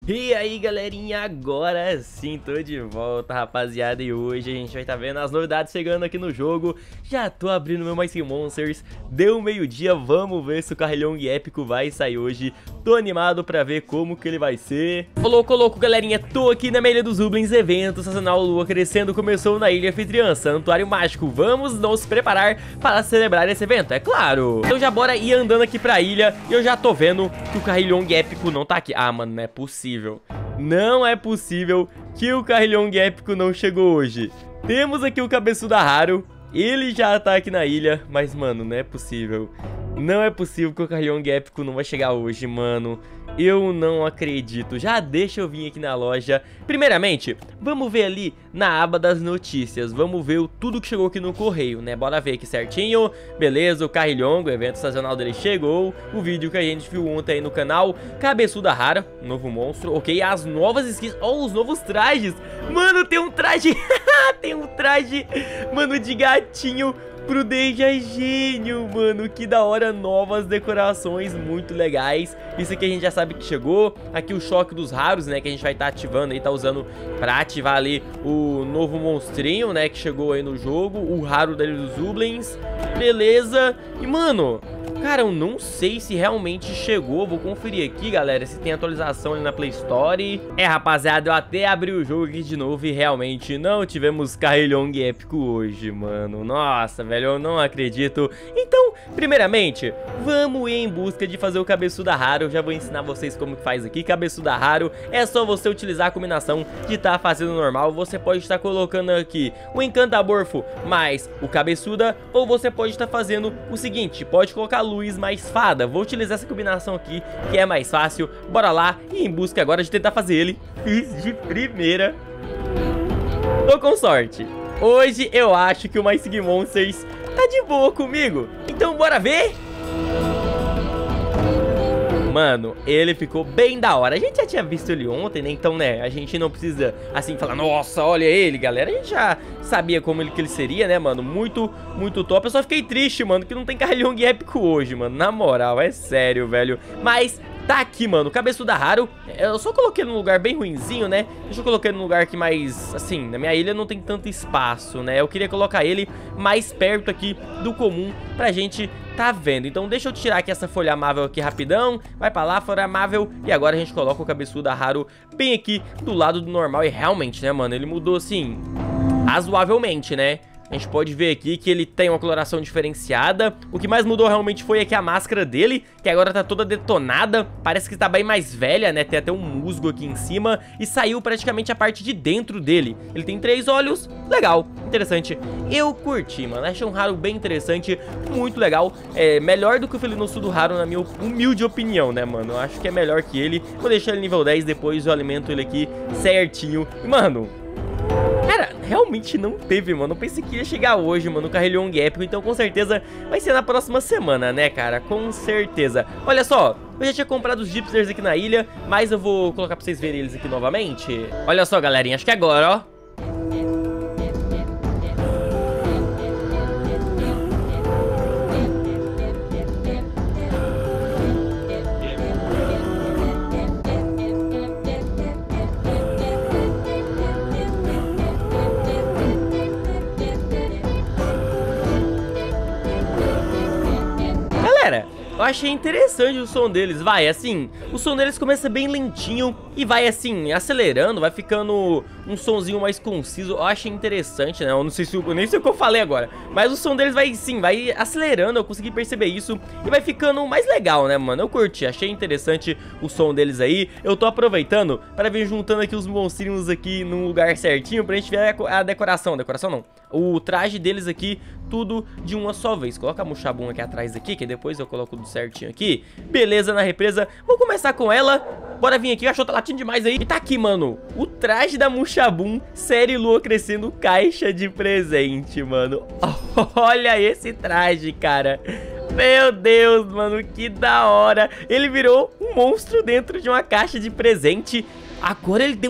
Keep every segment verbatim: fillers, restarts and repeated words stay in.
E aí galerinha, agora sim tô de volta, rapaziada. E hoje a gente vai estar tá vendo as novidades chegando aqui no jogo. Já tô abrindo meu My Skin Monsters. Deu meio dia, vamos ver se o Carrilhong épico vai sair hoje. Tô animado pra ver como que ele vai ser. Ô louco, louco galerinha, tô aqui na Ilha dos Zublins. Evento sazonal Lua Crescendo começou na Ilha Anfitriã, Santuário Mágico. Vamos nos preparar para celebrar esse evento, é claro. Então já bora ir andando aqui pra ilha. E eu já tô vendo que o Carrilhong épico não tá aqui. Ah, mano, não é possível. Não é possível que o Carrilhong épico não chegou hoje. Temos aqui o Cabeçuda Raro. Ele já tá aqui na ilha. Mas, mano, não é possível. Não é possível que o Carrilhong épico não vai chegar hoje, mano. Eu não acredito. Já deixa eu vir aqui na loja. Primeiramente, vamos ver ali na aba das notícias. Vamos ver o, tudo que chegou aqui no correio, né? Bora ver aqui certinho. Beleza, o Carrilhong, o evento sazonal dele chegou. O vídeo que a gente viu ontem aí no canal. Cabeçuda Rara, novo monstro. Ok, as novas skins. Oh, os novos trajes. Mano, tem um traje. Tem um traje, mano, de gatinho pro Deja Gênio, mano, que da hora, novas decorações muito legais. Isso aqui a gente já sabe que chegou. Aqui o choque dos raros, né, que a gente vai estar tá ativando aí, tá usando pra ativar ali o novo monstrinho, né, que chegou aí no jogo, o raro dele dos Zublins. Beleza. E, mano, cara, eu não sei se realmente chegou. Vou conferir aqui, galera, se tem atualização ali na Play Store. É, rapaziada, eu até abri o jogo aqui de novo e realmente não tivemos Carrilhong épico hoje, mano. Nossa, velho, eu não acredito. Então, primeiramente, vamos ir em busca de fazer o Cabeçuda Raro. Eu já vou ensinar vocês como que faz aqui. Cabeçuda Raro é só você utilizar a combinação de estar tá fazendo normal. Você pode estar colocando aqui o Encantaborfo mais o Cabeçuda, ou você pode estar fazendo o seguinte, pode colocar Luz mais Fada. Vou utilizar essa combinação aqui, que é mais fácil. Bora lá e em busca agora de tentar fazer ele. Fiz de primeira. Tô com sorte. Hoje eu acho que o My Skin Monsters tá de boa comigo. Então bora ver? Mano, ele ficou bem da hora. A gente já tinha visto ele ontem, né? Então, né, a gente não precisa, assim, falar, nossa, olha ele, galera. A gente já sabia como ele, que ele seria, né, mano? Muito, muito top. Eu só fiquei triste, mano, que não tem Carrilhong épico hoje, mano. Na moral, é sério, velho. Mas tá aqui, mano, Cabeçuda Raro. Eu só coloquei num lugar bem ruinzinho, né? Deixa eu colocar num lugar que mais, assim, na minha ilha não tem tanto espaço, né? Eu queria colocar ele mais perto aqui do comum pra gente tá vendo. Então deixa eu tirar aqui essa folha amável aqui rapidão. Vai pra lá, folha amável. E agora a gente coloca o Cabeçuda Raro bem aqui do lado do normal. E realmente, né, mano, ele mudou, assim, razoavelmente, né? A gente pode ver aqui que ele tem uma coloração diferenciada. O que mais mudou realmente foi aqui a máscara dele, que agora tá toda detonada. Parece que tá bem mais velha, né? Tem até um musgo aqui em cima. E saiu praticamente a parte de dentro dele. Ele tem três olhos. Legal, interessante. Eu curti, mano. Achei um raro bem interessante, muito legal. É melhor do que o Felinosudo Raro, na minha humilde opinião, né, mano? Eu acho que é melhor que ele. Vou deixar ele nível dez, depois eu alimento ele aqui certinho. E, mano, cara, realmente não teve, mano. Eu pensei que ia chegar hoje, mano, o Carrilhong épico. Então, com certeza, vai ser na próxima semana, né, cara? Com certeza. Olha só, eu já tinha comprado os Gypsters aqui na ilha, mas eu vou colocar pra vocês verem eles aqui novamente. Olha só, galerinha, acho que agora, ó. Eu achei interessante o som deles, vai, assim, o som deles começa bem lentinho e vai, assim, acelerando, vai ficando um sonzinho mais conciso. Eu achei interessante, né, eu não sei se, eu nem sei o que eu falei agora, mas o som deles vai, sim, vai acelerando, eu consegui perceber isso e vai ficando mais legal, né, mano, eu curti, achei interessante o som deles aí. Eu tô aproveitando para vir juntando aqui os monstrinhos aqui num lugar certinho pra gente ver a decoração, decoração não, o traje deles aqui, tudo de uma só vez. Coloca a Mushabum aqui atrás aqui, que depois eu coloco tudo certinho aqui. Beleza, na represa. Vou começar com ela. Bora vir aqui, achou tá latindo demais aí. E tá aqui, mano, o traje da Mushabum, série Lua Crescendo, caixa de presente, mano. Olha esse traje, cara. Meu Deus, mano, que da hora. Ele virou um monstro dentro de uma caixa de presente. Agora ele tem uns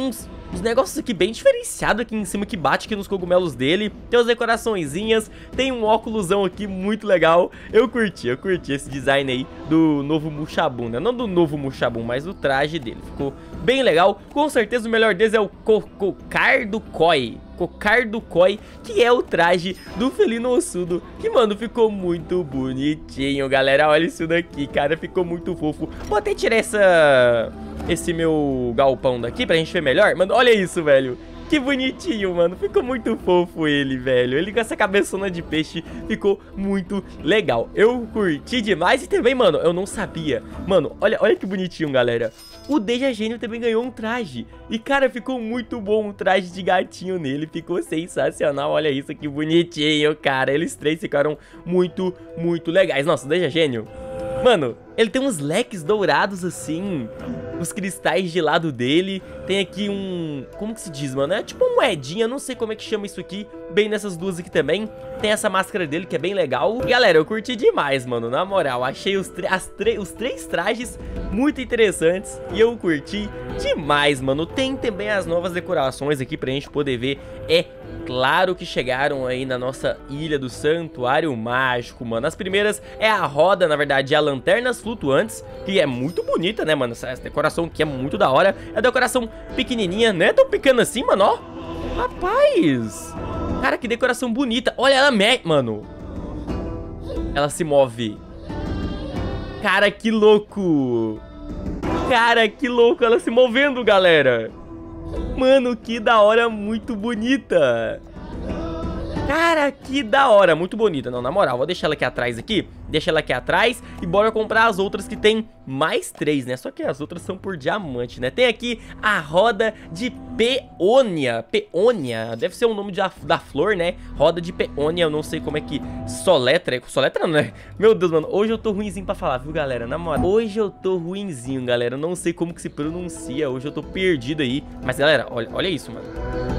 uns negócios aqui bem diferenciados aqui em cima que bate aqui nos cogumelos dele. Tem as decoraçõezinhas, tem um óculosão aqui muito legal. Eu curti, eu curti esse design aí do novo Mushabun, né? Não do novo Mushabun, mas do traje dele. Ficou bem legal. Com certeza o melhor deles é o Cocardo Koi. Cocardo Koi, que é o traje do felino ossudo, que, mano, ficou muito bonitinho, galera. Olha isso daqui, cara, ficou muito fofo. Vou até tirar essa... esse meu galpão daqui pra gente ver melhor. Mano, olha isso, velho. Que bonitinho, mano. Ficou muito fofo ele, velho. Ele com essa cabeçona de peixe ficou muito legal. Eu curti demais. E também, mano, eu não sabia. Mano, olha, olha que bonitinho, galera. O Deja Gênio também ganhou um traje. E, cara, ficou muito bom um traje de gatinho nele. Ficou sensacional. Olha isso, que bonitinho, cara. Eles três ficaram muito, muito legais. Nossa, o Deja Gênio, mano, ele tem uns leques dourados assim, os cristais de lado dele. Tem aqui um... como que se diz, mano? É tipo uma moedinha, não sei como é que chama isso aqui. Bem nessas duas aqui também. Tem essa máscara dele que é bem legal. E, galera, eu curti demais, mano. Na moral, achei os, as os três trajes muito interessantes. E eu curti demais, mano. Tem também as novas decorações aqui pra gente poder ver. É claro que chegaram aí na nossa ilha do Santuário Mágico, mano. As primeiras é a roda, na verdade, a lanternas flutuantes, que é muito bonita, né, mano? Essa decoração aqui é muito da hora. É a decoração pequenininha, não é tão pequena assim, mano, ó. Rapaz, cara, que decoração bonita. Olha ela, mano. Ela se move. Cara, que louco. Cara, que louco ela se movendo, galera. Mano, que da hora, muito bonita. Cara, que da hora, muito bonita. Não, na moral, vou deixar ela aqui atrás aqui. Deixa ela aqui atrás e bora comprar as outras que tem mais três, né? Só que as outras são por diamante, né? Tem aqui a roda de peônia. Peônia, deve ser o nome de, da flor, né? Roda de peônia, eu não sei como é que soletra. Soletra não, né? Meu Deus, mano, hoje eu tô ruinzinho pra falar, viu, galera? Na moral, hoje eu tô ruinzinho, galera. Eu não sei como que se pronuncia, hoje eu tô perdido aí. Mas, galera, olha, olha isso, mano.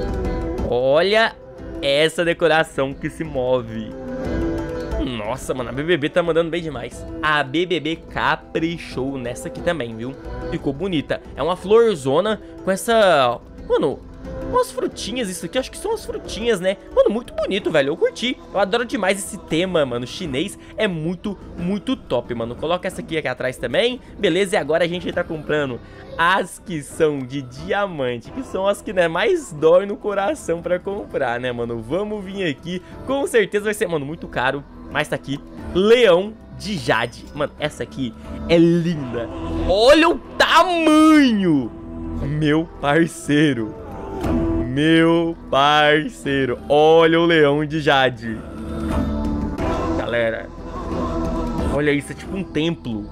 Olha essa decoração que se move. Nossa, mano, a B B B tá mandando bem demais. A B B B caprichou nessa aqui também, viu? Ficou bonita. É uma florzona com essa... mano, umas frutinhas isso aqui. Acho que são as frutinhas, né? Mano, muito bonito, velho. Eu curti. Eu adoro demais esse tema, mano. Chinês é muito, muito top, mano. Coloca essa aqui, aqui atrás também. Beleza, e agora a gente tá comprando as que são de diamante, que são as que, né, mais dói no coração pra comprar, né, mano? Vamos vir aqui. Com certeza vai ser, mano, muito caro. Mas tá aqui, leão de jade. Mano, essa aqui é linda. Olha o tamanho, meu parceiro. Meu parceiro, olha o leão de jade. Galera, olha isso, é tipo um templo.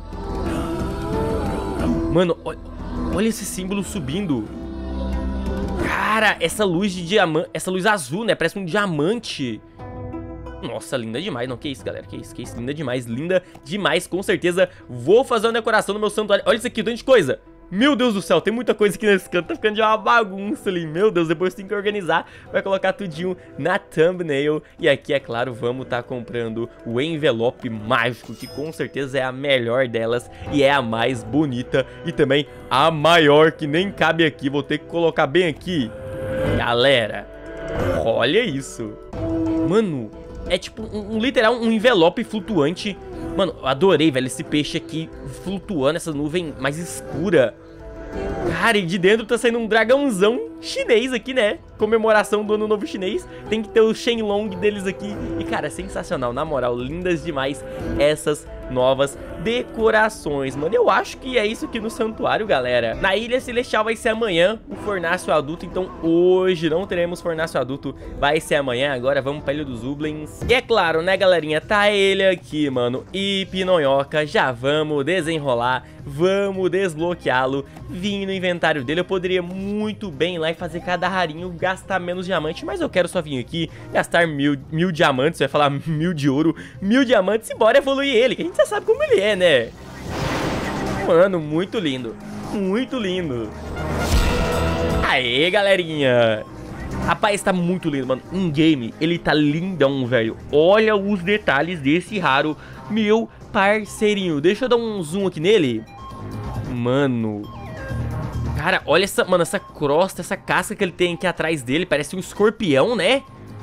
Mano, olha, olha esse símbolo subindo. Cara, essa luz de diamante, essa luz azul, né, parece um diamante. Nossa, linda demais. Não, que isso, galera, que isso, que isso, linda demais. Linda demais, com certeza. Vou fazer uma decoração no meu santuário. Olha isso aqui, tanto de coisa. Meu Deus do céu, tem muita coisa aqui nesse canto, tá ficando de uma bagunça ali. Meu Deus, depois tem que organizar, vai colocar tudinho na thumbnail. E aqui, é claro, vamos tá comprando o envelope mágico, que com certeza é a melhor delas e é a mais bonita. E também a maior, que nem cabe aqui, vou ter que colocar bem aqui. Galera, olha isso. Mano, é tipo um, um literal, um envelope flutuante. Mano, eu adorei, velho, esse peixe aqui flutuando, essa nuvem mais escura. Cara, e de dentro tá saindo um dragãozão chinês aqui, né? Comemoração do ano novo chinês. Tem que ter o Shenlong deles aqui. E, cara, sensacional, na moral, lindas demais essas novas decorações, mano. Eu acho que é isso aqui no santuário, galera. Na Ilha Celestial vai ser amanhã o Fornácio Adulto, então hoje não teremos Fornácio Adulto, vai ser amanhã. Agora vamos pra Ilha dos Ublins. E é claro, né, galerinha, tá ele aqui, mano, e Pinonhoca. Já vamos desenrolar, vamos desbloqueá-lo. Vim no inventário dele, eu poderia muito bem ir lá e fazer cada rarinho, gastar menos diamante, mas eu quero só vir aqui, gastar mil, mil diamantes, eu ia falar mil de ouro, mil diamantes e bora evoluir ele, que a gente já sabe como ele é, né? Mano, muito lindo, muito lindo. Aê, galerinha. Rapaz, tá muito lindo, mano. Em game, ele tá lindão, velho. Olha os detalhes desse raro, meu parceirinho. Deixa eu dar um zoom aqui nele. Mano, Cara, olha essa, mano, essa crosta, essa casca que ele tem aqui atrás dele. Parece um escorpião, né?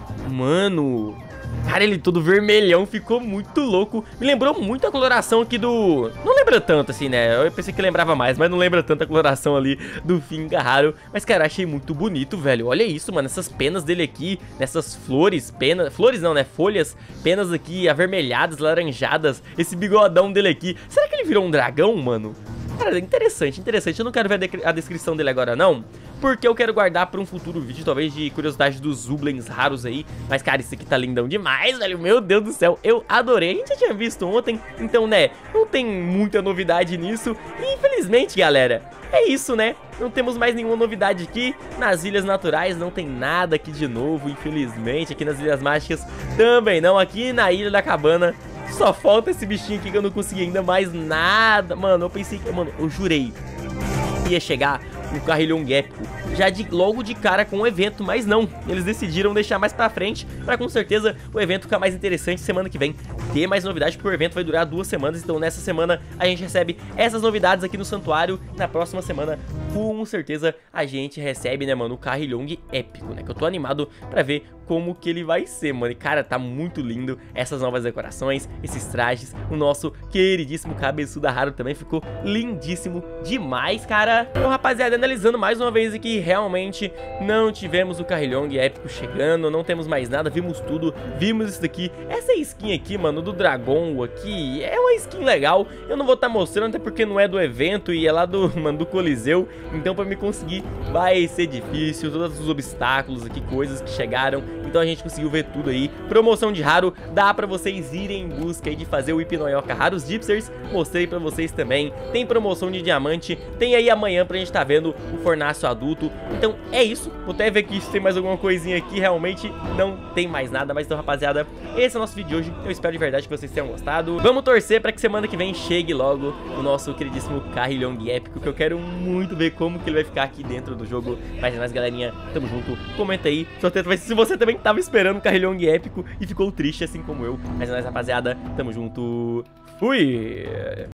Mano... Cara, ele todo vermelhão, ficou muito louco. Me lembrou muito a coloração aqui do... Não lembra tanto assim, né? Eu pensei que lembrava mais, mas não lembra tanto a coloração ali do Fingararo. Mas, cara, achei muito bonito, velho. Olha isso, mano, essas penas dele aqui, nessas flores, penas... Flores não, né? Folhas, penas aqui avermelhadas, laranjadas. Esse bigodão dele aqui. Será que ele virou um dragão, mano? Cara, interessante, interessante. Eu não quero ver a, a descrição dele agora, não, porque eu quero guardar pra um futuro vídeo, talvez de curiosidade dos Zublens raros aí. Mas, cara, esse aqui tá lindão demais, velho. Meu Deus do céu, eu adorei. A gente já tinha visto ontem, então, né, não tem muita novidade nisso. E, infelizmente, galera, é isso, né? Não temos mais nenhuma novidade aqui. Nas Ilhas Naturais não tem nada aqui de novo, infelizmente. Aqui nas Ilhas Mágicas também não. Aqui na Ilha da Cabana só falta esse bichinho aqui que eu não consegui ainda mais nada. Mano, eu pensei que... Mano, eu jurei que ia chegar um Carrilhão épico já de, logo de cara com o evento, mas não. Eles decidiram deixar mais pra frente, pra com certeza o evento ficar mais interessante semana que vem. Ter mais novidade, porque o evento vai durar duas semanas. Então nessa semana a gente recebe essas novidades aqui no Santuário. Na próxima semana, com certeza, a gente recebe, né, mano, o Carrilhão épico, né? Que eu tô animado pra ver como que ele vai ser, mano. E, cara, tá muito lindo essas novas decorações, esses trajes. O nosso queridíssimo cabeçudo raro também ficou lindíssimo demais, cara. Então, rapaziada, analisando mais uma vez aqui, realmente não tivemos o Carrilhão épico chegando, não temos mais nada, vimos tudo, vimos isso daqui. Essa skin aqui, mano, do Dragon aqui, é uma skin legal. Eu não vou estar tá mostrando, até porque não é do evento e é lá do, mano, do Coliseu. Então, pra me conseguir, vai ser difícil. Todos os obstáculos aqui, coisas que chegaram. Então a gente conseguiu ver tudo aí. Promoção de raro, dá pra vocês irem em busca aí de fazer o Hipnoioca Raros Gypsers. Mostrei pra vocês também. Tem promoção de diamante. Tem aí amanhã pra gente tá vendo o Fornácio adulto. Então é isso. Vou até ver aqui se tem mais alguma coisinha aqui. Realmente não tem mais nada. Mas então, rapaziada, esse é o nosso vídeo de hoje. Eu espero de verdade que vocês tenham gostado. Vamos torcer pra que semana que vem chegue logo o nosso queridíssimo Carrilhão épico, que eu quero muito ver como que ele vai ficar aqui dentro do jogo. Mas é nóis, galerinha. Tamo junto. Comenta aí se você também tava esperando um Carrilhão épico e ficou triste assim como eu. Mas é nóis, rapaziada. Tamo junto. Fui!